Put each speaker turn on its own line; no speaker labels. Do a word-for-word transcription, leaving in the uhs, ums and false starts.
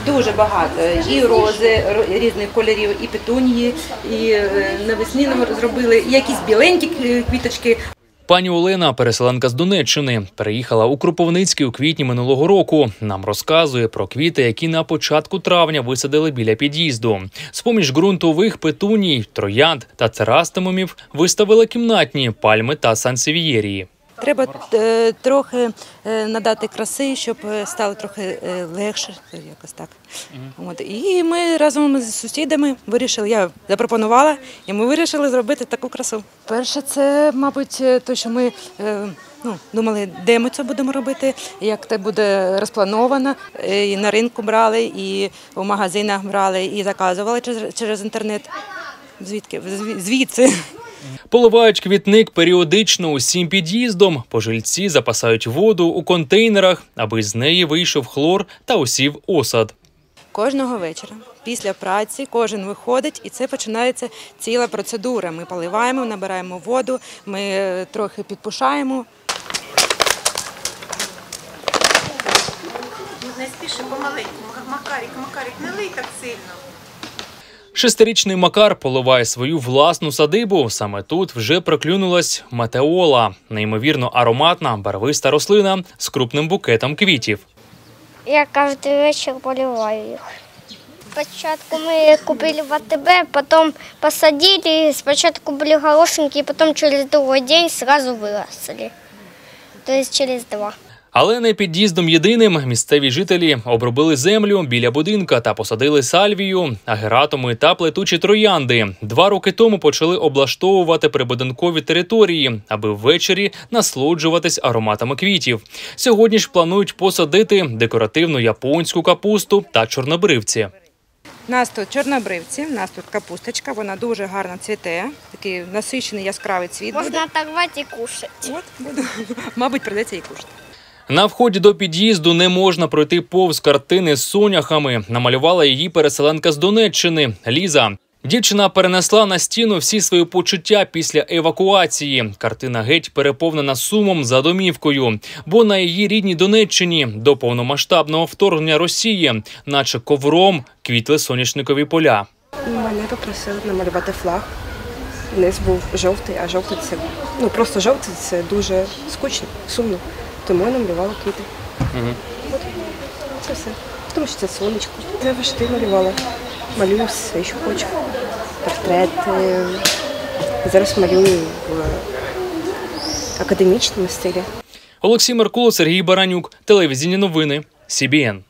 дуже багато. І рози різних кольорів, і петунії, і навесні нам зробили, і якісь біленькі квіточки.
Пані Олена, переселенка з Донеччини, переїхала у Кропивницький у квітні минулого року. Нам розказує про квіти, які на початку травня висадили біля під'їзду. З-поміж ґрунтових петуній, троянд та церастемумів виставили кімнатні пальми та сансевієрії.
Треба е, трохи е, надати краси, щоб стало трохи е, легше, якось так. Mm. От. І ми разом з сусідами вирішили, я запропонувала, і ми вирішили зробити таку красу. Перше, це, мабуть, те, що ми е, ну, думали, де ми це будемо робити, як це буде розплановано. І на ринку брали, і в магазинах брали, і заказували через, через інтернет. Звідки? Звідси.
Поливають квітник періодично усім під'їздом. Пожильці запасають воду у контейнерах, аби з неї вийшов хлор та осів осад.
Кожного вечора після праці кожен виходить, і це починається ціла процедура. Ми поливаємо, набираємо воду, ми трохи підпушаємо.
Не спіши, помаленьку. Макарик, Макарик, не лий так сильно.
Шестирічний Макар поливає свою власну садибу. Саме тут вже проклюнулась метеола – неймовірно ароматна, барвиста рослина з крупним букетом квітів.
Я кожен вечір поливаю їх. Спочатку ми купили в АТБ, потім посадили, спочатку були хорошенькі, потім через другий день одразу виросли, тобто через два.
Але не під'їздом єдиним. Місцеві жителі обробили землю біля будинка та посадили сальвію, агератуми та плетучі троянди. Два роки тому почали облаштовувати прибудинкові території, аби ввечері насолоджуватись ароматами квітів. Сьогодні ж планують посадити декоративну японську капусту та чорнобривці.
У нас тут чорнобривці, у нас тут капусточка, вона дуже гарно цвіте, такий насичений яскравий цвіт.
Можна оторвати і кушати.
От, буду. Мабуть, прийдеться і кушати.
На вході до під'їзду не можна пройти повз картини з соняхами. Намалювала її переселенка з Донеччини – Ліза. Дівчина перенесла на стіну всі свої почуття після евакуації. Картина геть переповнена сумом за домівкою. Бо на її рідній Донеччині до повномасштабного вторгнення Росії, наче ковром, квітли соняшникові поля.
Мене попросили намалювати флаг. Низ був жовтий, а жовтий – це, ну, просто жовтий – це дуже скучно, сумно. Тому я намалювала квіти. Угу. От. Це все. Тому що це сонечко. Завжди малювала. Малюю все, що хочу. Портрети. Зараз малюю в академічному стилі.
Олексій Меркулов, Сергій Баранюк. Телевізійні новини. Сі Бі Ен.